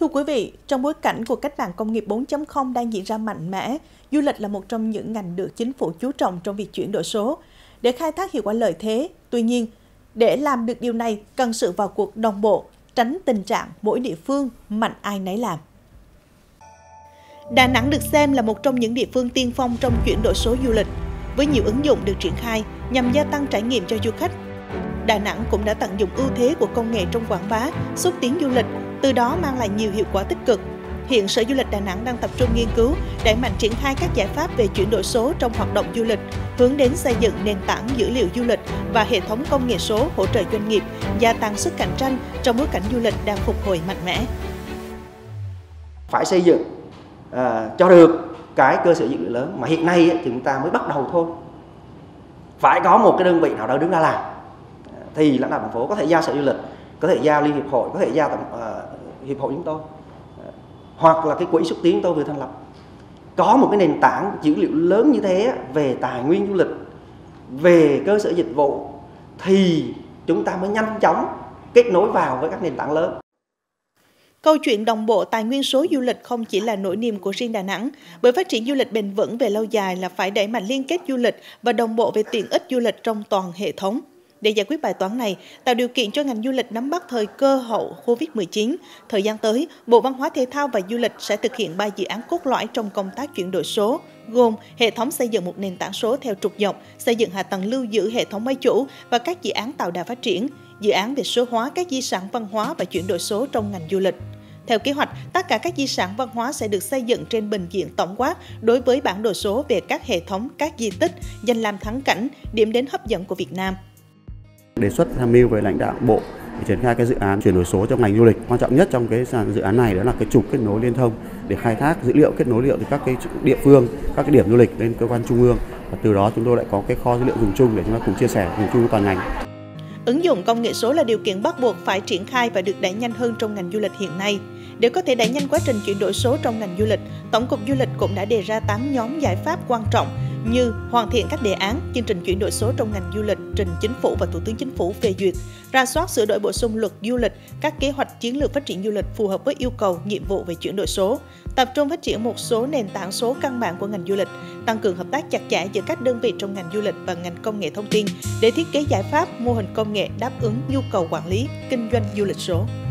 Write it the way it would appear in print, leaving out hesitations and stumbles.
Thưa quý vị, trong bối cảnh của cách mạng công nghiệp 4.0 đang diễn ra mạnh mẽ, du lịch là một trong những ngành được chính phủ chú trọng trong việc chuyển đổi số để khai thác hiệu quả lợi thế. Tuy nhiên, để làm được điều này cần sự vào cuộc đồng bộ, tránh tình trạng mỗi địa phương mạnh ai nấy làm. Đà Nẵng được xem là một trong những địa phương tiên phong trong chuyển đổi số du lịch, với nhiều ứng dụng được triển khai nhằm gia tăng trải nghiệm cho du khách. Đà Nẵng cũng đã tận dụng ưu thế của công nghệ trong quảng bá, xúc tiến du lịch, từ đó mang lại nhiều hiệu quả tích cực. Hiện Sở Du lịch Đà Nẵng đang tập trung nghiên cứu, đẩy mạnh triển khai các giải pháp về chuyển đổi số trong hoạt động du lịch, hướng đến xây dựng nền tảng dữ liệu du lịch và hệ thống công nghệ số hỗ trợ doanh nghiệp, gia tăng sức cạnh tranh trong bối cảnh du lịch đang phục hồi mạnh mẽ. Phải xây dựng cho được cái cơ sở dữ liệu lớn mà hiện nay thì chúng ta mới bắt đầu thôi. Phải có một cái đơn vị nào đó đứng ra làm thì lãnh đạo thành phố có thể giao Sở Du lịch, có thể giao Liên hiệp hội, có thể giao hiệp hội chúng tôi, hoặc là cái quỹ xúc tiến chúng tôi vừa thành lập. Có một cái nền tảng dữ liệu lớn như thế về tài nguyên du lịch, về cơ sở dịch vụ thì chúng ta mới nhanh chóng kết nối vào với các nền tảng lớn. Câu chuyện đồng bộ tài nguyên số du lịch không chỉ là nỗi niềm của riêng Đà Nẵng, bởi phát triển du lịch bền vững về lâu dài là phải đẩy mạnh liên kết du lịch và đồng bộ về tiện ích du lịch trong toàn hệ thống. Để giải quyết bài toán này, tạo điều kiện cho ngành du lịch nắm bắt thời cơ hậu Covid-19, thời gian tới, Bộ Văn hóa Thể thao và Du lịch sẽ thực hiện 3 dự án cốt lõi trong công tác chuyển đổi số, gồm hệ thống xây dựng một nền tảng số theo trục dọc, xây dựng hạ tầng lưu giữ hệ thống máy chủ và các dự án tạo đà phát triển, dự án về số hóa các di sản văn hóa và chuyển đổi số trong ngành du lịch. Theo kế hoạch, tất cả các di sản văn hóa sẽ được xây dựng trên bình diện tổng quát đối với bản đồ số về các hệ thống, các di tích, danh lam thắng cảnh, điểm đến hấp dẫn của Việt Nam. Đề xuất tham mưu với lãnh đạo Bộ để triển khai cái dự án chuyển đổi số trong ngành du lịch. Quan trọng nhất trong cái dự án này đó là cái trục kết nối liên thông để khai thác dữ liệu, kết nối dữ liệu từ các cái địa phương, các cái điểm du lịch lên cơ quan trung ương, và từ đó chúng tôi lại có cái kho dữ liệu dùng chung để chúng ta cùng chia sẻ dùng chung với toàn ngành. Ứng dụng công nghệ số là điều kiện bắt buộc phải triển khai và được đẩy nhanh hơn trong ngành du lịch hiện nay. Để có thể đẩy nhanh quá trình chuyển đổi số trong ngành du lịch, Tổng cục Du lịch cũng đã đề ra 8 nhóm giải pháp quan trọng như hoàn thiện các đề án, chương trình chuyển đổi số trong ngành du lịch trình Chính phủ và Thủ tướng Chính phủ phê duyệt, rà soát sửa đổi bổ sung luật du lịch, các kế hoạch chiến lược phát triển du lịch phù hợp với yêu cầu, nhiệm vụ về chuyển đổi số, tập trung phát triển một số nền tảng số căn bản của ngành du lịch, tăng cường hợp tác chặt chẽ giữa các đơn vị trong ngành du lịch và ngành công nghệ thông tin để thiết kế giải pháp, mô hình công nghệ đáp ứng nhu cầu quản lý, kinh doanh du lịch số.